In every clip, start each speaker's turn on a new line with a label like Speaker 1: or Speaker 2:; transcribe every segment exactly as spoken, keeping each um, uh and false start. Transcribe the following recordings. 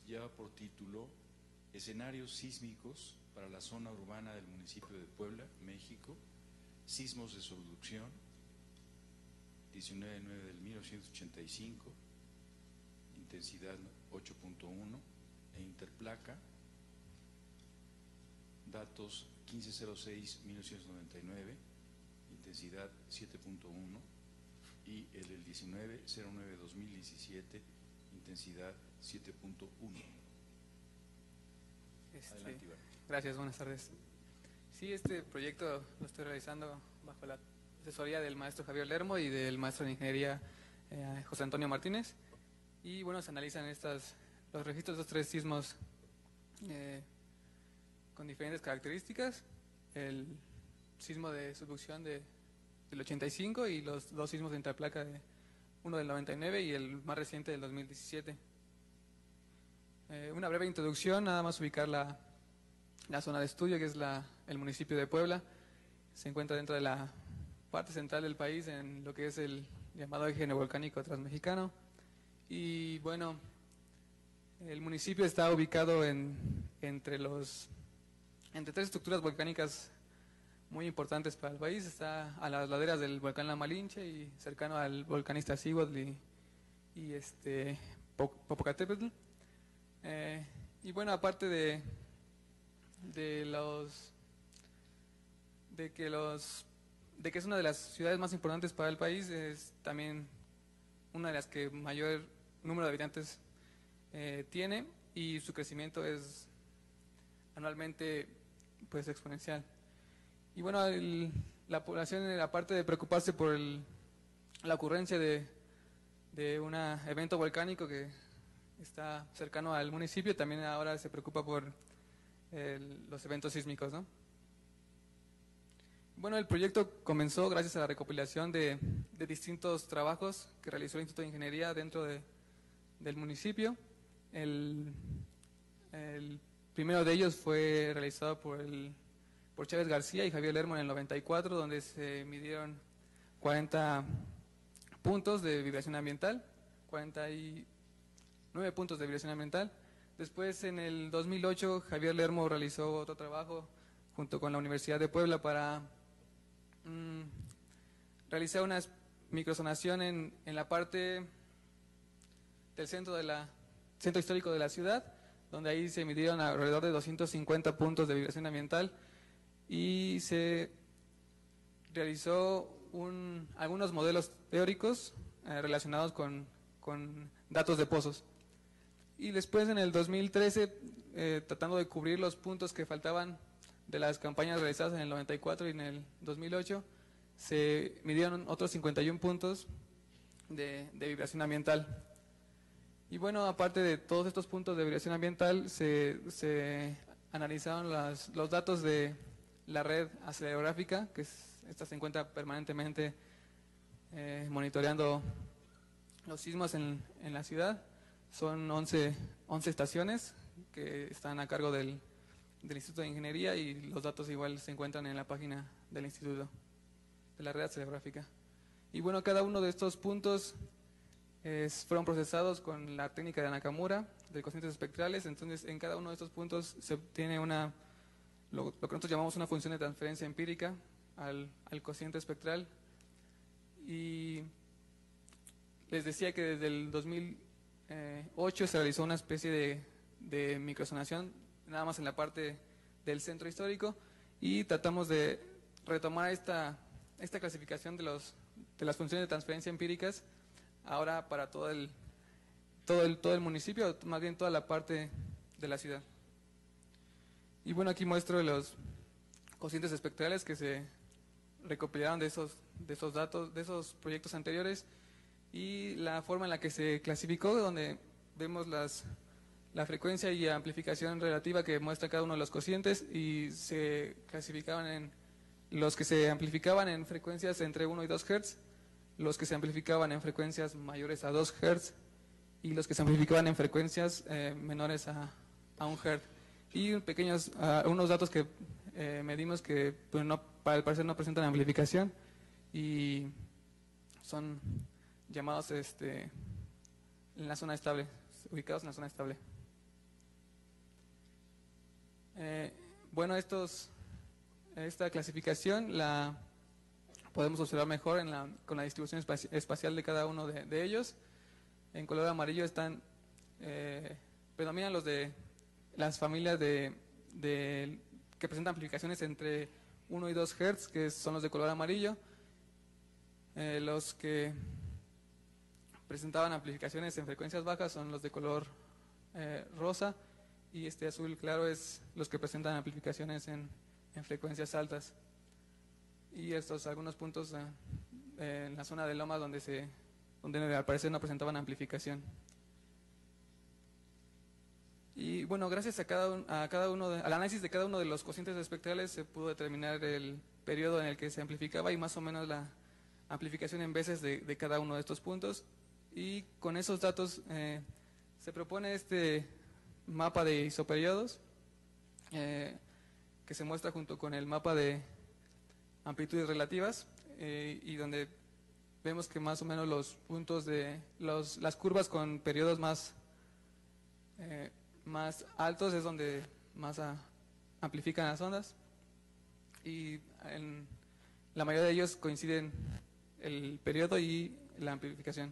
Speaker 1: lleva por título Escenarios sísmicos para la zona urbana del municipio de Puebla, México, sismos de subducción, diecinueve de nueve del mil novecientos ochenta y cinco, intensidad ocho punto uno, e interplaca, datos quince cero seis mil novecientos noventa y nueve, intensidad siete punto uno, y el del diecinueve cero nueve dos mil diecisiete, intensidad siete punto uno.
Speaker 2: Este,
Speaker 1: Adelante, Iván.
Speaker 2: Gracias, buenas tardes. Sí, este proyecto lo estoy realizando bajo la asesoría del maestro Javier Lermo y del maestro de ingeniería eh, José Antonio Martínez. Y bueno, se analizan estas, los registros de estos tres sismos eh, con diferentes características. El sismo de subducción de, del ochenta y cinco y los dos sismos de interplaca, de, uno del noventa y nueve y el más reciente del dos mil diecisiete. Eh, una breve introducción, nada más ubicar la, la zona de estudio, que es la, el municipio de Puebla. Se encuentra dentro de la parte central del país, en lo que es el llamado eje neovolcánico transmexicano. Y bueno, el municipio está ubicado en, entre, los, entre tres estructuras volcánicas muy importantes para el país. Está a las laderas del volcán La Malinche y cercano al volcán Iztaccíhuatl y, y este, Popocatépetl. Eh, y bueno, aparte de, de los de que los de que es una de las ciudades más importantes para el país, es también una de las que mayor número de habitantes eh, tiene, y su crecimiento es anualmente pues exponencial. Y bueno, el, la población, aparte de preocuparse por el, la ocurrencia de, de un evento volcánico que está cercano al municipio, también ahora se preocupa por el, los eventos sísmicos, ¿no? Bueno, el proyecto comenzó gracias a la recopilación de, de distintos trabajos que realizó el Instituto de Ingeniería dentro de, del municipio. El, el primero de ellos fue realizado por, el, por Chávez García y Javier Lermo en el noventa y cuatro, donde se midieron cuarenta puntos de vibración ambiental, cuarenta y nueve puntos de vibración ambiental. Después, en el dos mil ocho, Javier Lermo realizó otro trabajo junto con la Universidad de Puebla para mmm, realizar una microzonación en, en la parte del centro de la centro histórico de la ciudad, donde ahí se midieron alrededor de doscientos cincuenta puntos de vibración ambiental y se realizó un, algunos modelos teóricos eh, relacionados con, con datos de pozos. Y después, en el dos mil trece, eh, tratando de cubrir los puntos que faltaban de las campañas realizadas en el noventa y cuatro y en el dos mil ocho, se midieron otros cincuenta y uno puntos de, de vibración ambiental. Y bueno, aparte de todos estos puntos de vibración ambiental, se, se analizaron las, los datos de la red acelerográfica, que es, esta se encuentra permanentemente eh, monitoreando los sismos en, en la ciudad. Son once, once estaciones que están a cargo del, del Instituto de Ingeniería, y los datos igual se encuentran en la página del Instituto de la red acelerográfica. Y bueno, cada uno de estos puntos es, fueron procesados con la técnica de Nakamura, de cocientes espectrales. Entonces, en cada uno de estos puntos se obtiene una, lo, lo que nosotros llamamos una función de transferencia empírica al, al cociente espectral. Y les decía que desde el dos mil ocho se realizó una especie de, de microzonación, nada más en la parte del centro histórico, y tratamos de retomar esta, esta clasificación de, los, de las funciones de transferencia empíricas ahora para todo el, todo el, todo el municipio, más bien toda la parte de la ciudad. Y bueno, aquí muestro los cocientes espectrales que se recopilaron de esos, de esos datos, de esos proyectos anteriores, y la forma en la que se clasificó, donde vemos las, la frecuencia y amplificación relativa que muestra cada uno de los cocientes, y se clasificaban en los que se amplificaban en frecuencias entre uno y dos hertz, los que se amplificaban en frecuencias mayores a dos hertz y los que se amplificaban en frecuencias eh, menores a, a un hertz. Y pequeños, uh, unos datos que eh, medimos que pues, no, para el parecer no presentan amplificación y son llamados este, en la zona estable, ubicados en la zona estable. Eh, bueno, estos, esta clasificación la podemos observar mejor en la, con la distribución espaci espacial de cada uno de, de ellos. En color amarillo están, eh, predominan los de las familias de, de, que presentan amplificaciones entre uno y dos hertz, que son los de color amarillo. Eh, los que presentaban amplificaciones en frecuencias bajas son los de color eh, rosa, y este azul claro es los que presentan amplificaciones en, en frecuencias altas. Y estos algunos puntos eh, eh, en la zona de lomas donde se donde al parecer no presentaban amplificación. Y bueno, gracias a cada, un, a cada uno de, al análisis de cada uno de los cocientes espectrales se pudo determinar el periodo en el que se amplificaba y más o menos la amplificación en veces de, de cada uno de estos puntos. Y con esos datos eh, se propone este mapa de isoperiodos eh, que se muestra junto con el mapa de amplitudes relativas eh, y donde vemos que más o menos los puntos de los, las curvas con periodos más eh, más altos es donde más a, amplifican las ondas, y en la mayoría de ellos coinciden el periodo y la amplificación.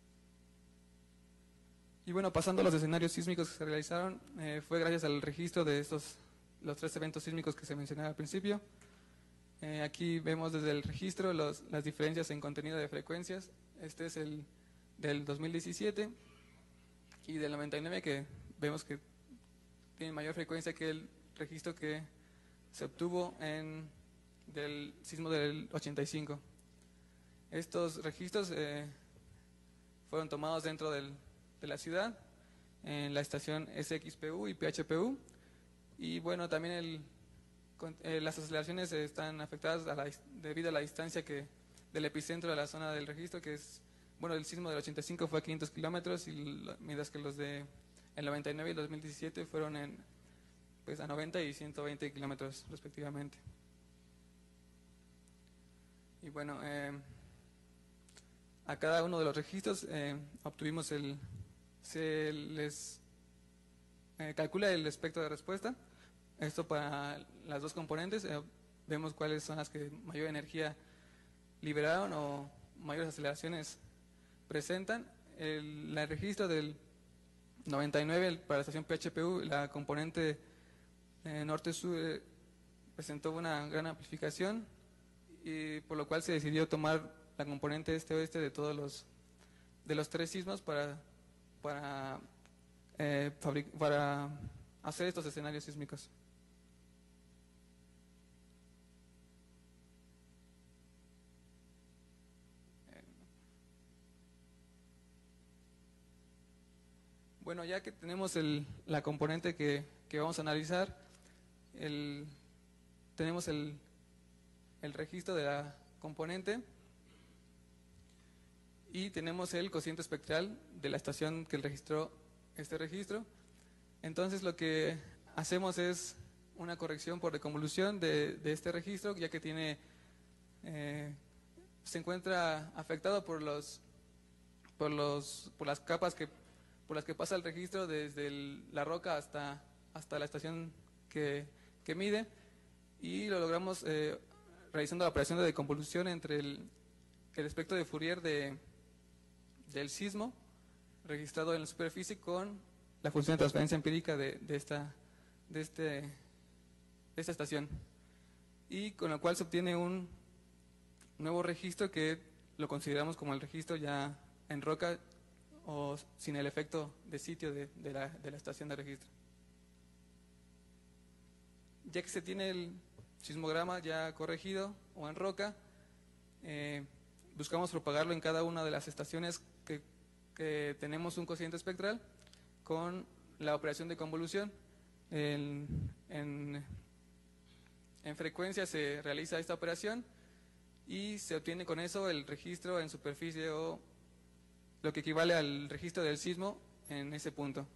Speaker 2: Y bueno, pasando a los escenarios sísmicos que se realizaron, eh, fue gracias al registro de estos los tres eventos sísmicos que se mencionaba al principio. Eh, aquí vemos desde el registro los, las diferencias en contenido de frecuencias. Este es el del dos mil diecisiete y del noventa y nueve, que vemos que tiene mayor frecuencia que el registro que se obtuvo en del sismo del ochenta y cinco. Estos registros eh, fueron tomados dentro del, de la ciudad, en la estación S X P U y P H P U, y bueno, también el Eh, las aceleraciones están afectadas a la, debido a la distancia que del epicentro de la zona del registro, que es, bueno, el sismo del ochenta y cinco fue a quinientos kilómetros, y mientras que los de el noventa y nueve y el dos mil diecisiete fueron en, pues, a noventa y ciento veinte kilómetros respectivamente. Y bueno, eh, a cada uno de los registros eh, obtuvimos el, se les eh, calcula el espectro de respuesta. Esto para las dos componentes, eh, vemos cuáles son las que mayor energía liberaron o mayores aceleraciones presentan. El, el registro del noventa y nueve para la estación P H P U, la componente eh, norte-sur eh, presentó una gran amplificación, y por lo cual se decidió tomar la componente este-oeste de todos los de los tres sismos para para, eh, para hacer estos escenarios sísmicos. Bueno, ya que tenemos el, la componente que, que vamos a analizar, el, tenemos el, el registro de la componente y tenemos el cociente espectral de la estación que registró este registro. Entonces lo que hacemos es una corrección por deconvolución de, de este registro, ya que tiene eh, se encuentra afectado por los por los por las capas que por las que pasa el registro desde el, la roca hasta hasta la estación que, que mide, y lo logramos eh, realizando la operación de deconvolución entre el, el espectro de Fourier de, del sismo registrado en la superficie con la función de transferencia empírica de, de, esta, de, este, de esta estación, y con lo cual se obtiene un nuevo registro que lo consideramos como el registro ya en roca o sin el efecto de sitio de, de, la, de la estación de registro. Ya que se tiene el sismograma ya corregido o en roca, eh, buscamos propagarlo en cada una de las estaciones que, que tenemos un cociente espectral con la operación de convolución. En, en, en frecuencia se realiza esta operación y se obtiene con eso el registro en superficie o lo que equivale al registro del sismo en ese punto.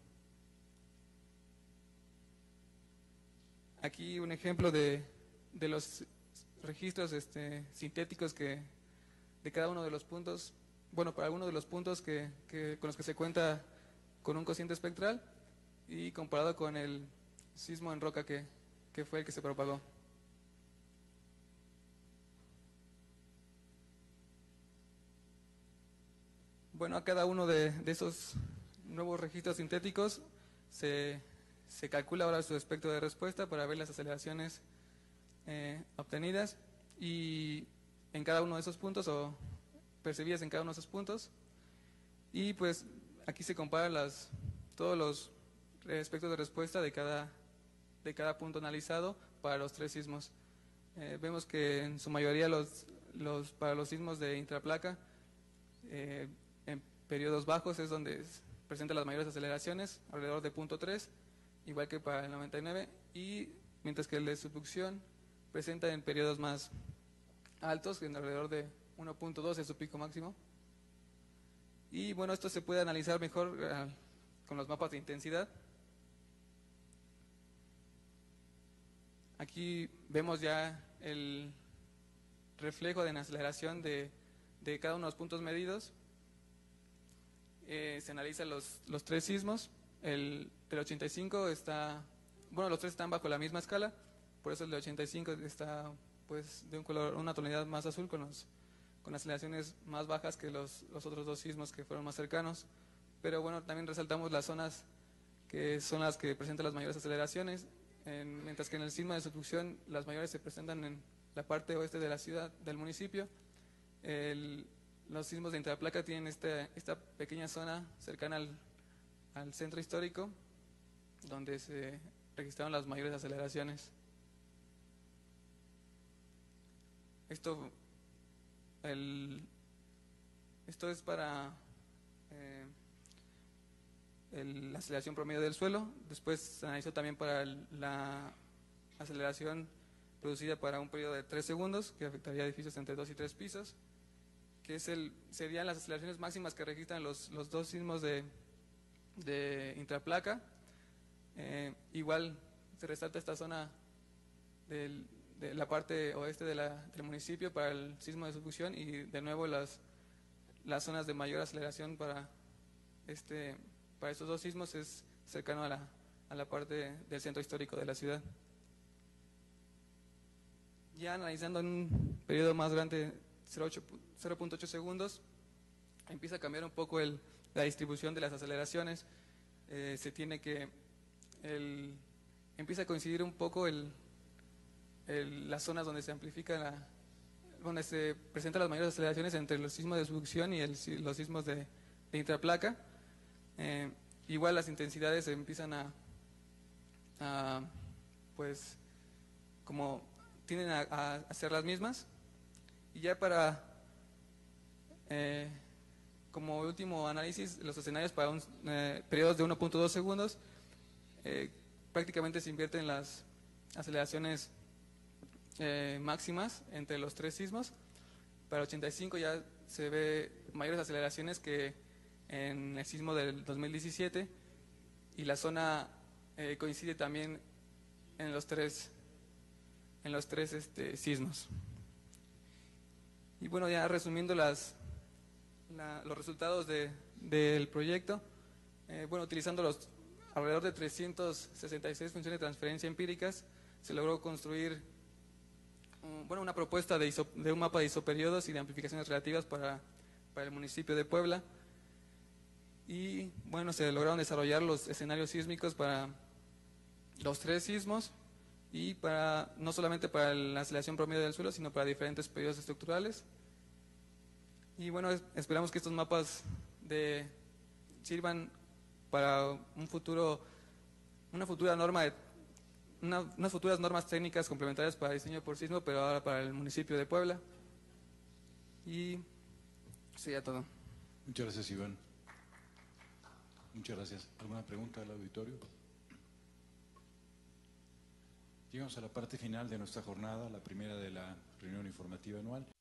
Speaker 2: Aquí un ejemplo de, de los registros este, sintéticos que de cada uno de los puntos, bueno, para algunos de los puntos que, que, con los que se cuenta con un cociente espectral, y comparado con el sismo en roca que, que fue el que se propagó. Bueno, a cada uno de, de esos nuevos registros sintéticos se, se calcula ahora su espectro de respuesta para ver las aceleraciones eh, obtenidas, y en cada uno de esos puntos, o percibidas en cada uno de esos puntos, y pues aquí se comparan las, todos los espectros de respuesta de cada, de cada punto analizado para los tres sismos. Eh, vemos que en su mayoría los, los, para los sismos de intraplaca, eh, en periodos bajos es donde presenta las mayores aceleraciones, alrededor de punto tres, igual que para el noventa y nueve, y mientras que el de subducción presenta en periodos más altos, en alrededor de uno punto dos es su pico máximo. Y bueno, esto se puede analizar mejor uh, con los mapas de intensidad. Aquí vemos ya el reflejo de la aceleración de, de cada uno de los puntos medidos. Eh, se analizan los, los tres sismos. El del ochenta y cinco está, bueno, los tres están bajo la misma escala, por eso el de ochenta y cinco está pues de un color, una tonalidad más azul, con los con aceleraciones más bajas que los, los otros dos sismos que fueron más cercanos. Pero bueno, también resaltamos las zonas que son las que presentan las mayores aceleraciones, en, mientras que en el sismo de subducción las mayores se presentan en la parte oeste de la ciudad, del municipio. El, los sismos de intraplaca tienen este, esta pequeña zona cercana al, al centro histórico, donde se registraron las mayores aceleraciones. Esto, el, esto es para eh, el, la aceleración promedio del suelo. Después se analizó también para el, la aceleración producida para un periodo de tres segundos, que afectaría edificios entre dos y tres pisos, que es el, serían las aceleraciones máximas que registran los, los dos sismos de, de intraplaca. Eh, igual se resalta esta zona del, de la parte oeste de la, del municipio para el sismo de subducción, y de nuevo las, las zonas de mayor aceleración para, este, para estos dos sismos es cercano a la, a la parte del centro histórico de la ciudad. Ya analizando en un periodo más grande, cero punto ocho segundos, empieza a cambiar un poco el, la distribución de las aceleraciones. Eh, se tiene que el, empieza a coincidir un poco el, el, las zonas donde se amplifica la, donde se presentan las mayores aceleraciones entre los sismos de subducción y el, los sismos de, de intraplaca. Eh, igual las intensidades se empiezan a, a pues como tienden a, a ser las mismas. Y ya para eh, como último análisis, los escenarios para un, eh, periodos de uno punto dos segundos, eh, prácticamente se invierten las aceleraciones eh, máximas entre los tres sismos. Para ochenta y cinco ya se ve mayores aceleraciones que en el sismo del dos mil diecisiete, y la zona eh, coincide también en los tres en los tres este, sismos. Y bueno, ya resumiendo las, la, los resultados de, del proyecto, eh, bueno, utilizando los alrededor de trescientas sesenta y seis funciones de transferencia empíricas, se logró construir um, bueno, una propuesta de, iso, de un mapa de isoperiodos y de amplificaciones relativas para, para el municipio de Puebla. Y bueno, se lograron desarrollar los escenarios sísmicos para los tres sismos, y para no solamente para la aceleración promedio del suelo, sino para diferentes periodos estructurales. Y bueno, es, esperamos que estos mapas de, sirvan para un futuro, una futura norma, de, una, unas futuras normas técnicas complementarias para diseño por sismo, pero ahora para el municipio de Puebla. Y sería todo.
Speaker 1: Muchas gracias, Iván. Muchas gracias. ¿Alguna pregunta al auditorio? Llegamos a la parte final de nuestra jornada, la primera de la reunión informativa anual.